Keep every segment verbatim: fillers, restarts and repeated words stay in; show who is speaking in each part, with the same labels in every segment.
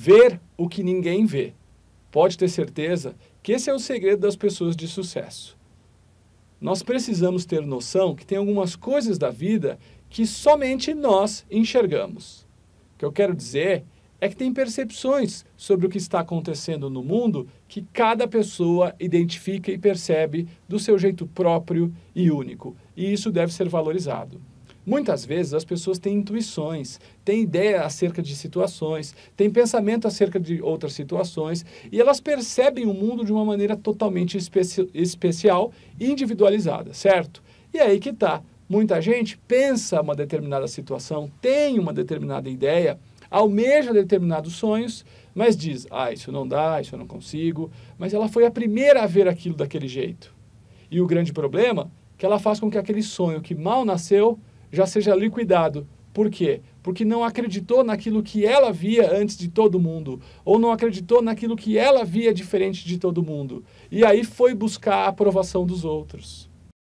Speaker 1: Ver o que ninguém vê. Pode ter certeza que esse é o segredo das pessoas de sucesso. Nós precisamos ter noção que tem algumas coisas da vida que somente nós enxergamos. O que eu quero dizer é que tem percepções sobre o que está acontecendo no mundo que cada pessoa identifica e percebe do seu jeito próprio e único. E isso deve ser valorizado. Muitas vezes as pessoas têm intuições, têm ideia acerca de situações, têm pensamento acerca de outras situações e elas percebem o mundo de uma maneira totalmente especi especial e individualizada, certo? E aí que tá. Muita gente pensa uma determinada situação, tem uma determinada ideia, almeja determinados sonhos, mas diz, ah, isso não dá, isso eu não consigo, mas ela foi a primeira a ver aquilo daquele jeito. E o grande problema é que ela faz com que aquele sonho que mal nasceu já seja liquidado. Por quê? Porque não acreditou naquilo que ela via antes de todo mundo, ou não acreditou naquilo que ela via diferente de todo mundo. E aí foi buscar a aprovação dos outros.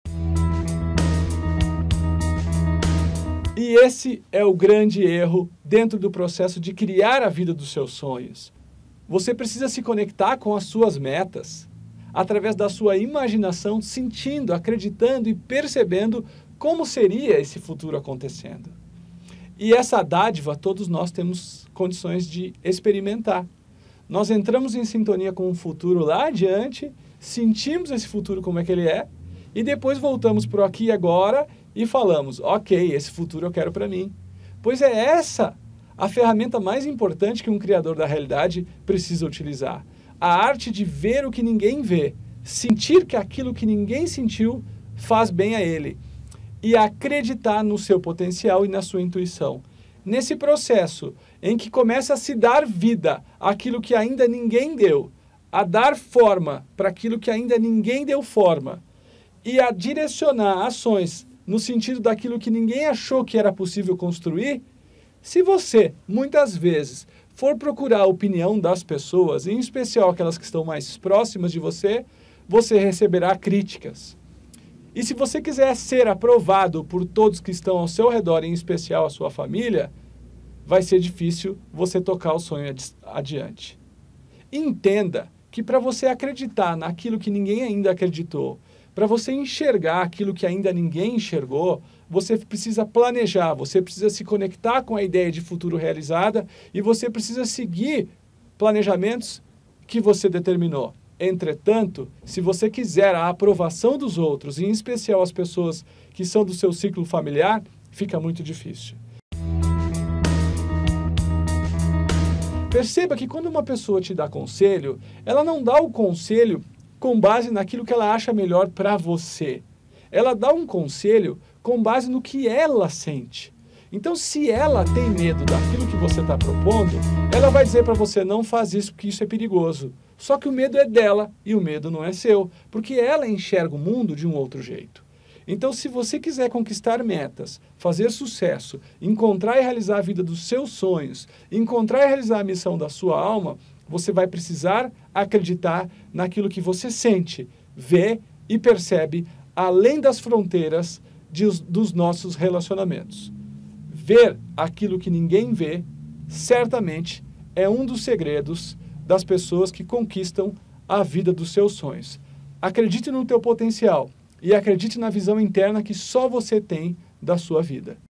Speaker 1: E esse é o grande erro dentro do processo de criar a vida dos seus sonhos. Você precisa se conectar com as suas metas, através da sua imaginação, sentindo, acreditando e percebendo como seria esse futuro acontecendo. E essa dádiva todos nós temos condições de experimentar. Nós entramos em sintonia com o futuro lá adiante, sentimos esse futuro como é que ele é, e depois voltamos para o aqui e agora e falamos, ok, esse futuro eu quero para mim. Pois é essa a ferramenta mais importante que um criador da realidade precisa utilizar. A arte de ver o que ninguém vê, sentir que aquilo que ninguém sentiu faz bem a ele. E acreditar no seu potencial e na sua intuição. Nesse processo em que começa a se dar vida àquilo que ainda ninguém deu, a dar forma para aquilo que ainda ninguém deu forma, e a direcionar ações no sentido daquilo que ninguém achou que era possível construir, se você, muitas vezes, for procurar a opinião das pessoas, em especial aquelas que estão mais próximas de você, você receberá críticas. E se você quiser ser aprovado por todos que estão ao seu redor, em especial a sua família, vai ser difícil você tocar o sonho adiante. Entenda que para você acreditar naquilo que ninguém ainda acreditou, para você enxergar aquilo que ainda ninguém enxergou, você precisa planejar, você precisa se conectar com a ideia de futuro realizada e você precisa seguir planejamentos que você determinou. Entretanto, se você quiser a aprovação dos outros, em especial as pessoas que são do seu ciclo familiar, fica muito difícil. Perceba que quando uma pessoa te dá conselho, ela não dá o conselho com base naquilo que ela acha melhor para você. Ela dá um conselho com base no que ela sente. Então, se ela tem medo daquilo que você está propondo, ela vai dizer para você, não faz isso porque isso é perigoso. Só que o medo é dela e o medo não é seu, porque ela enxerga o mundo de um outro jeito. Então, se você quiser conquistar metas, fazer sucesso, encontrar e realizar a vida dos seus sonhos, encontrar e realizar a missão da sua alma, você vai precisar acreditar naquilo que você sente, vê e percebe além das fronteiras de, dos nossos relacionamentos. Ver aquilo que ninguém vê, certamente, é um dos segredos das pessoas que conquistam a vida dos seus sonhos. Acredite no teu potencial e acredite na visão interna que só você tem da sua vida.